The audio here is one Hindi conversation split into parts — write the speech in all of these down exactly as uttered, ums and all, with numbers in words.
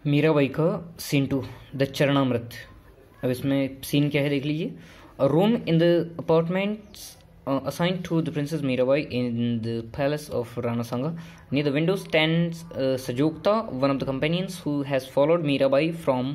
मीराबाई का सीन टू, द चरणामृत। अब इसमें सीन क्या है देख लीजिए। A room in the apartments assigned to the Princess Mirabai in the palace of Rana Sanga. Near the window stands uh, Sajokta, one of the companions who has followed Mirabai from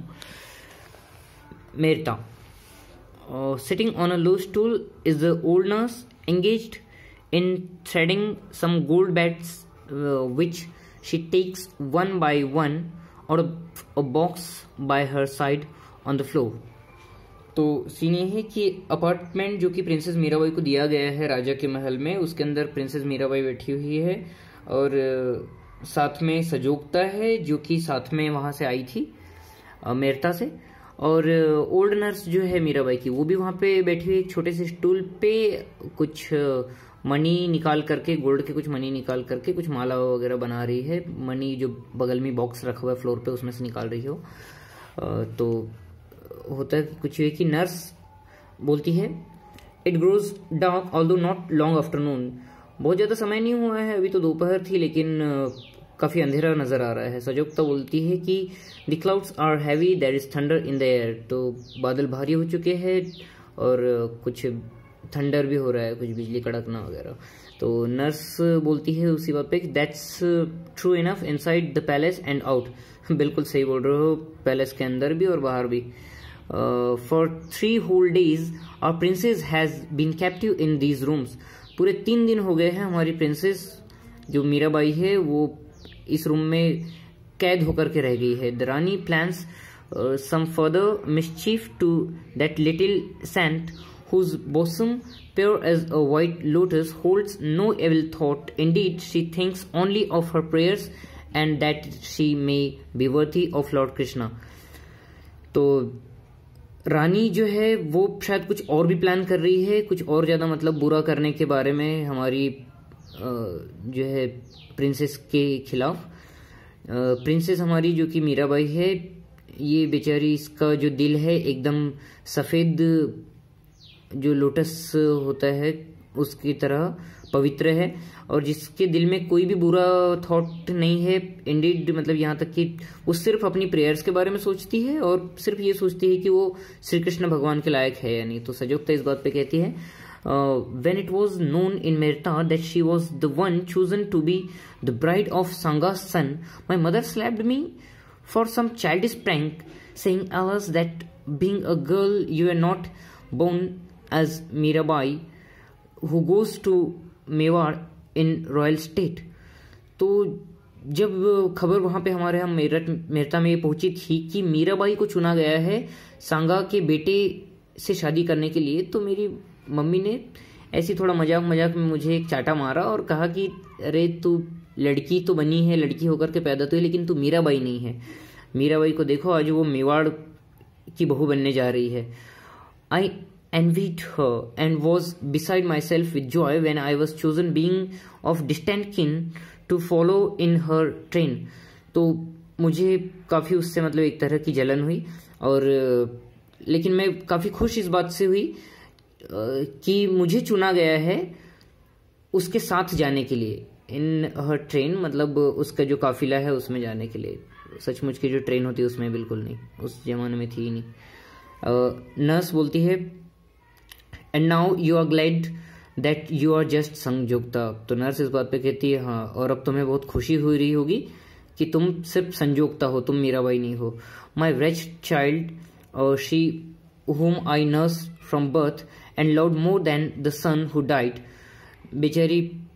Merta. Uh, sitting on a low stool is the old nurse, engaged in threading some gold beads, uh, which she takes one by one out of a box by her side on the floor. तो सीन ये है कि अपार्टमेंट जो कि प्रिंसेस मीराबाई को दिया गया है राजा के महल में, उसके अंदर प्रिंसेस मीराबाई बैठी हुई है और साथ में सजोगता है जो कि साथ में वहां से आई थी मेरता से, और ओल्ड नर्स जो है मीराबाई की वो भी वहां पे बैठी हुई एक छोटे से स्टूल पे कुछ मनी निकाल करके, गोल्ड के कुछ मनी निकाल करके कुछ माला वगैरह बना रही है। मनी जो बगल में बॉक्स रखा हुआ है फ्लोर पे उसमें से निकाल रही हो। तो होता है कुछ ये कि नर्स बोलती है it grows dark although not long afternoon. बहुत ज्यादा समय नहीं हुआ है, अभी तो दोपहर थी लेकिन काफी अंधेरा नजर आ रहा है। सजोगता बोलती है कि the clouds are heavy, there is thunder in the air. तो बादल भारी हो चुके हैं और कुछ थंडर भी हो रहा है, कुछ बिजली कड़कना वगैरह। तो नर्स बोलती है उसी बात पे that's true enough inside the palace and out. बिल्कुल सही बोल रहे हो, पैलेस के अंदर भी और बाहर भी। For three whole days our princess has been captive in these rooms. पूरे तीन दिन हो गए हैं हमारी प्रिंसेस जो मीराबाई है वो इस रूम में कैद होकर के रह गई है। The Rani plans some further mischief to that little saint whose bosom, pure as a white lotus, holds no evil thought. Indeed, she thinks only of her prayers and that she may be worthy of Lord Krishna. तो रानी जो है वो शायद कुछ और भी प्लान कर रही है, कुछ और ज्यादा मतलब बुरा करने के बारे में हमारी जो है प्रिंसेस के खिलाफ। प्रिंसेस हमारी जो कि मीराबाई है, ये बेचारी, इसका जो दिल है एकदम सफेद जो लोटस होता है उसकी तरह पवित्र है और जिसके दिल में कोई भी बुरा थॉट नहीं है। इंडीड मतलब यहाँ तक कि वो सिर्फ अपनी प्रेयर्स के बारे में सोचती है और सिर्फ ये सोचती है कि वो श्री कृष्ण भगवान के लायक है या नहीं। तो सजोगता इस बात पे कहती है when it was known in Merta that she was the one chosen to be the bride of Sanga son, my mother slapped me for some childish prank saying us that being a girl you are not born as Mirabai who goes to Mewar in royal state। तो जब खबर वहां पे हमारे हम मेरठ मेरता में ये पहुंची थी कि मीराबाई को चुना गया है सांगा के बेटे से शादी करने के लिए, तो मेरी मम्मी ने ऐसी थोड़ा मजाक मजाक में मुझे एक चाटा मारा और कहा कि अरे तू लड़की तो बनी है, लड़की होकर के पैदा तो है, लेकिन तू मीराबाई नहीं है। मीराबाई को देखो आज वो मेवाड़ की बहू बनने जा रही है। आई envied her and was beside myself with joy when I was chosen being of distant kin to follow in her train। तो मुझे काफी उससे मतलब एक तरह की जलन हुई और लेकिन मैं काफी खुश इस बात से हुई कि मुझे चुना गया है उसके साथ जाने के लिए। इन हर ट्रेन मतलब उसका जो काफिला है उसमें जाने के लिए। सचमुच की जो ट्रेन होती है उसमें बिल्कुल नहीं, उस जमाने में थी ही नहीं। नर्स बोलती है and now you are glad that you are just Sanjogta. तो नर्स इस बात पे कहती है हाँ, और अब तुम्हें बहुत खुशी हो रही होगी कि तुम सिर्फ संजोगता हो, तुम मीराबाई नहीं हो। माई wretched चाइल्ड और she whom I nurse from birth and loved more than the son who died. बेचारी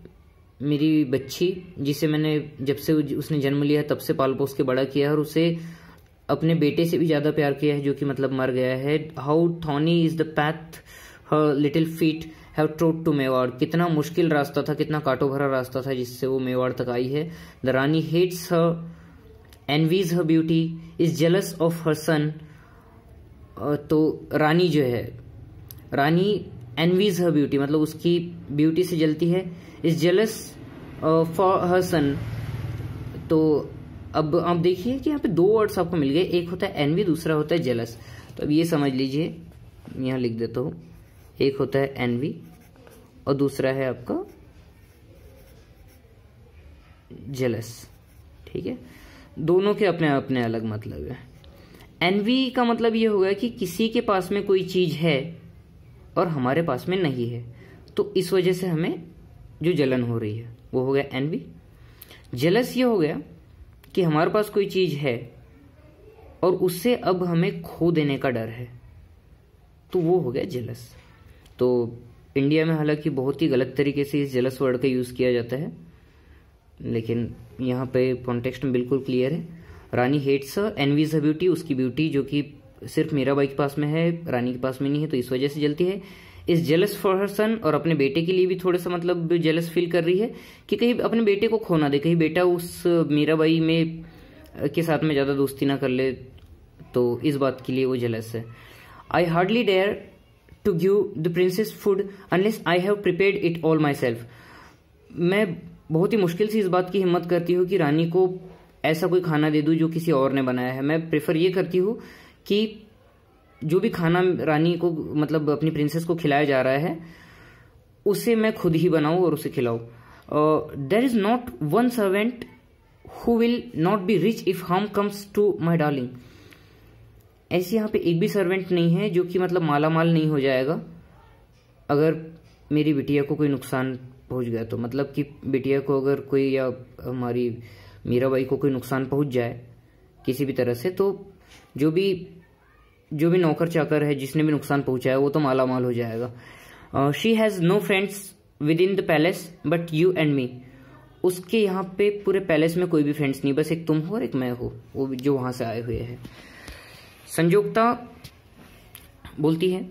मेरी बच्ची जिसे मैंने जब से उसने जन्म लिया तब से पाल पोस के बड़ा किया और उसे अपने बेटे से भी ज्यादा प्यार किया है जो कि मतलब मर गया है। How thorny is the path her little feet have trod to Mewar. कितना मुश्किल रास्ता था, कितना कांटो भरा रास्ता था जिससे वो मेवाड़ तक आई है। The Rani hates her, envies her beauty, is jealous of her son। तो रानी जो है, रानी envies her beauty मतलब उसकी ब्यूटी से जलती है, is jealous for her son। तो अब आप देखिए कि यहाँ पे दो वर्ड्स आपको मिल गए, एक होता है envy, दूसरा होता है jealous। तो अब ये समझ लीजिए, यहाँ लिख देता हूँ, एक होता है एनवी और दूसरा है आपका जेलस। ठीक है, दोनों के अपने अपने अलग मतलब है। एनवी का मतलब ये होगा कि किसी के पास में कोई चीज है और हमारे पास में नहीं है, तो इस वजह से हमें जो जलन हो रही है वो हो गया एनवी। जेलस ये हो गया कि हमारे पास कोई चीज है और उससे अब हमें खो देने का डर है, तो वो हो गया जेलस। तो इंडिया में हालांकि बहुत ही गलत तरीके से इस जेलस वर्ड का यूज किया जाता है, लेकिन यहाँ पे कॉन्टेक्स्ट में बिल्कुल क्लियर है। रानी हेट्स एनवीज ब्यूटी, उसकी ब्यूटी जो कि सिर्फ मीराबाई के पास में है, रानी के पास में नहीं है, तो इस वजह से जलती है। इस जेलस फॉर हर सन, और अपने बेटे के लिए भी थोड़ा सा मतलब जेलस फील कर रही है कि कहीं अपने बेटे को खो ना दे, कहीं बेटा उस मीराबाई में के साथ में ज्यादा दोस्ती ना कर ले, तो इस बात के लिए वो जेलस है। I hardly dare to give the princess food unless I have prepared it all myself. मैं बहुत ही मुश्किल से इस बात की हिम्मत करती हूँ कि रानी को ऐसा कोई खाना दे दूं जो किसी और ने बनाया है। मैं प्रेफर ये करती हूँ कि जो भी खाना रानी को मतलब अपनी प्रिंसेस को खिलाया जा रहा है उसे मैं खुद ही बनाऊं और उसे खिलाऊं। There is not one servant who will not be rich if harm comes to my darling. ऐसे यहाँ पे एक भी सर्वेंट नहीं है जो कि मतलब माला माल नहीं हो जाएगा अगर मेरी बिटिया को कोई नुकसान पहुंच गया तो। मतलब कि बिटिया को अगर कोई या हमारी मीराबाई को कोई नुकसान पहुंच जाए किसी भी तरह से, तो जो भी जो भी नौकर चाकर है जिसने भी नुकसान पहुंचाया वो तो माला माल हो जाएगा। She has no friends within the palace but you and me. उसके यहाँ पे पूरे पैलेस में कोई भी फ्रेंड्स नहीं, बस एक तुम हो और एक मैं हो, वो जो वहां से आए हुए हैं। संयोक्ता बोलती है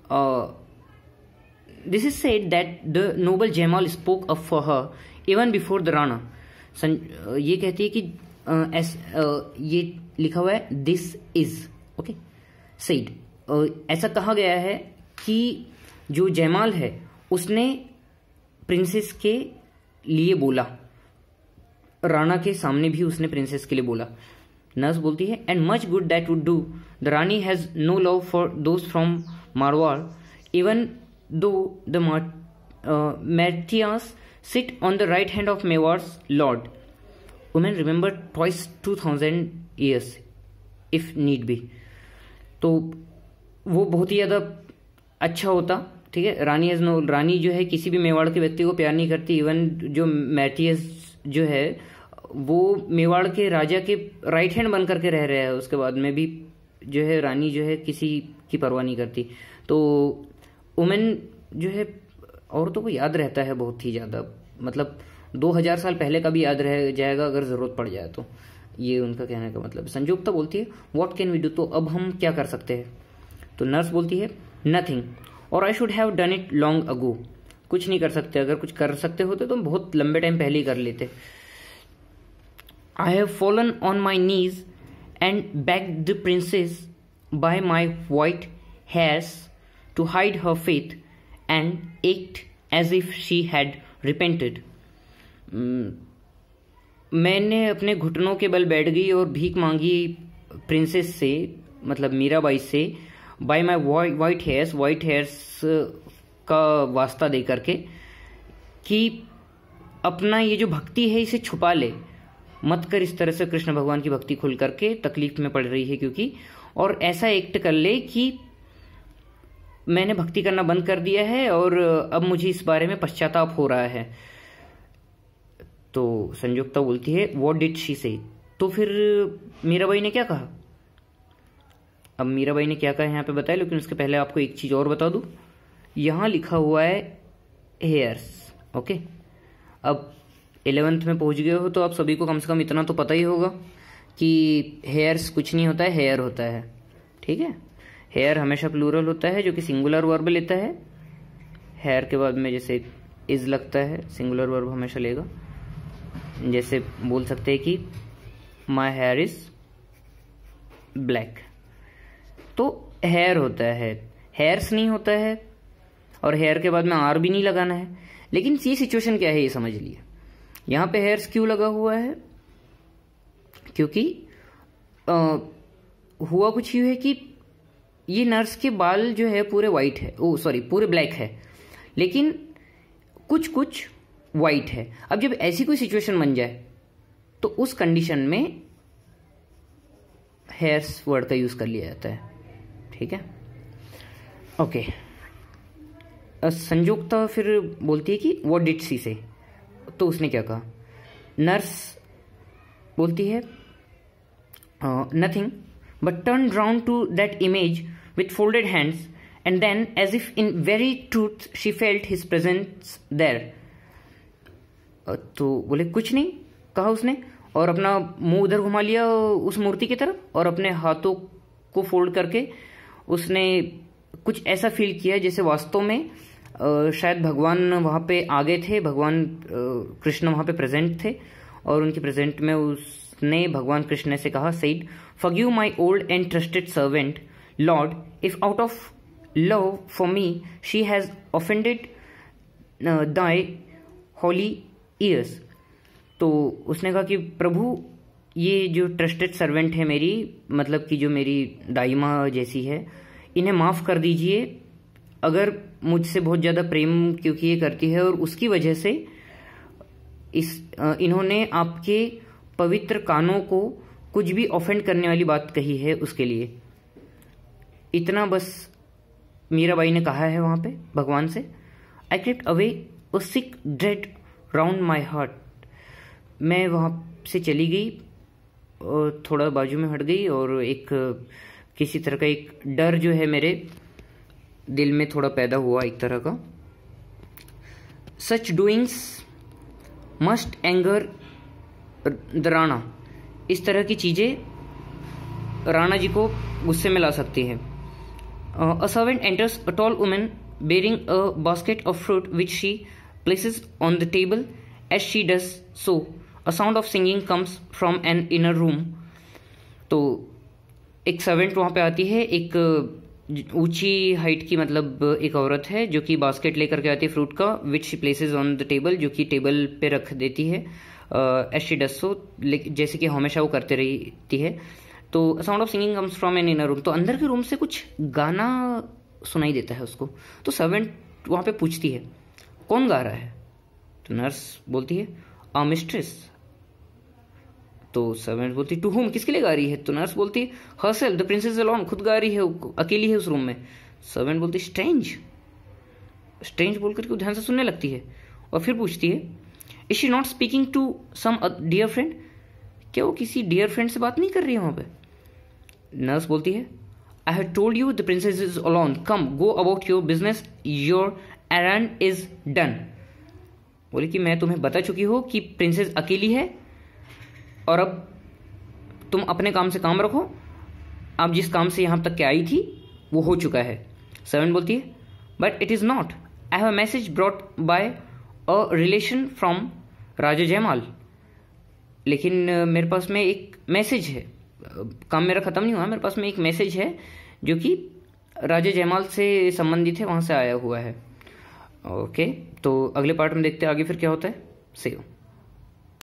this is said that the noble Jaimal spoke up for her even before the Rana. ये कहती है कि uh, एस, uh, ये लिखा हुआ है दिस इज ओके सेड, ऐसा कहा गया है कि जो जयमाल है उसने प्रिंसेस के लिए बोला, राणा के सामने भी उसने प्रिंसेस के लिए बोला। नर्स बोलती है and much good that would do the Rani has no love for those from Marwar even though the Mertias sit on the right hand of Mewar's lord. Women remember twice two thousand years if need be. तो वो बहुत ही ज्यादा अच्छा होता, ठीक है। रानी एज नो, रानी जो है किसी भी मेवाड़ के व्यक्ति को प्यार नहीं करती। इवन जो मैटियस जो है वो मेवाड़ के राजा के राइट हैंड बन करके रह रहे हैं, उसके बाद में भी जो है रानी जो है किसी की परवाह नहीं करती। तो वुमेन जो है औरतों को याद रहता है बहुत ही ज्यादा, मतलब दो हजार साल पहले का भी याद रह जाएगा अगर जरूरत पड़ जाए तो। ये उनका कहने का मतलब। संयोक्ता बोलती है व्हाट कैन वी डू, तो अब हम क्या कर सकते हैं। तो नर्स बोलती है नथिंग और I should have done it long ago. कुछ नहीं कर सकते, अगर कुछ कर सकते होते तो बहुत लंबे टाइम पहले ही कर लेते। I have fallen on my knees and begged the princess by my white hairs to hide her faith and acted as if she had repented. मैंने अपने घुटनों के बल बैठ गई और भीख मांगी प्रिंसेस से, मतलब मीराबाई से, by my white hairs, white hairs का वास्ता दे करके कि अपना ये जो भक्ति है इसे छुपा ले, मत कर इस तरह से कृष्ण भगवान की भक्ति खुल करके, तकलीफ में पड़ रही है क्योंकि, और ऐसा एक्ट कर ले कि मैंने भक्ति करना बंद कर दिया है और अब मुझे इस बारे में पश्चाताप हो रहा है। तो संयुक्ता बोलती है व्हाट डिड शी से, तो फिर मीराबाई ने क्या कहा। अब मीराबाई ने क्या कहा यहाँ पे बताया, लेकिन उसके पहले आपको एक चीज और बता दूं, यहाँ लिखा हुआ है हेयर्स, ओके। अब इलेवेंथ में पहुंच गए हो तो आप सभी को कम से कम इतना तो पता ही होगा कि हेयर्स कुछ नहीं होता है, हेयर होता है, ठीक है। हेयर हमेशा प्लूरल होता है जो कि सिंगुलर वर्ब लेता है। हेयर के बाद में जैसे इज लगता है, सिंगुलर वर्ब हमेशा लेगा। जैसे बोल सकते हैं कि माई हेयर इज ब्लैक, तो हेयर होता है, हेयर्स नहीं होता है, और हेयर के बाद में आर भी नहीं लगाना है। लेकिन ये सिचुएशन क्या है ये समझ लिए। यहां पे हेयर्स क्यों लगा हुआ है, क्योंकि आ, हुआ कुछ यूं है कि ये नर्स के बाल जो है पूरे वाइट है, ओ सॉरी पूरे ब्लैक है, लेकिन कुछ कुछ वाइट है। अब जब ऐसी कोई सिचुएशन बन जाए तो उस कंडीशन में हेयर्स वर्ड का यूज कर लिया जाता है, ठीक है। ओके, संयुक्ता फिर बोलती है कि व्हाट डिड शी से, तो उसने क्या कहा। नर्स बोलती है nothing but turn round to that image with folded hands and then as if in very truth she felt his presence there. तो बोले कुछ नहीं कहा उसने, और अपना मुंह उधर घुमा लिया उस मूर्ति की तरफ और अपने हाथों को फोल्ड करके उसने कुछ ऐसा फील किया जैसे वास्तव में आ, शायद भगवान वहां पे आगे थे, भगवान कृष्ण वहां पे प्रेजेंट थे, और उनके प्रेजेंट में उसने भगवान कृष्ण से कहा, said forgive my old and trusted servant lord, if out of love for me she has offended thy holy ears. तो उसने कहा कि प्रभु ये जो ट्रस्टेड सर्वेंट है मेरी, मतलब कि जो मेरी दाई माँ जैसी है, इन्हें माफ कर दीजिए अगर मुझसे बहुत ज्यादा प्रेम क्योंकि ये करती है और उसकी वजह से इस इन्होंने आपके पवित्र कानों को कुछ भी ऑफेंड करने वाली बात कही है, उसके लिए इतना बस मीराबाई ने कहा है वहां पे भगवान से। I crept away a sick dread round my heart. मैं वहां से चली गई और थोड़ा बाजू में हट गई और एक किसी तरह का एक डर जो है मेरे दिल में थोड़ा पैदा हुआ, एक तरह का। Such doings must anger the Rana. इस तरह की चीजें राणा जी को गुस्से में ला सकती है। A servant enters a tall woman bearing a basket of fruit which she places on the table. As she does so a sound of singing comes from an inner room. तो एक सर्वेंट वहां पे आती है, एक ऊंची हाइट की मतलब एक औरत है जो कि बास्केट लेकर के आती है फ्रूट का, which she places on the table, जो कि टेबल पे रख देती है। एज शी डज सो, जैसे कि हमेशा वो करते रहती है। तो sound of singing comes from an inner room. तो अंदर के रूम से कुछ गाना सुनाई देता है उसको। तो सर्वेंट वहां पे पूछती है कौन गा रहा है। तो नर्स बोलती है आ मिस्ट्रेस। तो सर्वेंट बोलती टू होम, किसके लिए गा रही है। तो नर्स बोलती है हरसेल्फ द प्रिंसेस अलोन, खुद गा रही है, अकेली है उस रूम में। सर्वेंट बोलती स्ट्रेंज। स्ट्रेंज बोलकर के ध्यान से सुनने लगती है और फिर पूछती है is she not speaking to some dear friend, क्या वो किसी डियर फ्रेंड से बात नहीं कर रही है वहां पे। नर्स बोलती है I have told you the princess is alone, come go about your business, your errand is done. बोली कि मैं तुम्हें बता चुकी हूं कि प्रिंसेस अकेली है और अब तुम अपने काम से काम रखो, आप जिस काम से यहां तक के आई थी वो हो चुका है। सर्वेंट बोलती है but it is not, I have a message brought by a relation from Raja Jaimal. लेकिन मेरे पास में एक मैसेज है, काम मेरा खत्म नहीं हुआ, मेरे पास में एक मैसेज है जो कि राजा जयमाल से संबंधित है, वहां से आया हुआ है। ओके, तो अगले पार्ट में देखते हैं आगे फिर क्या होता है। See you.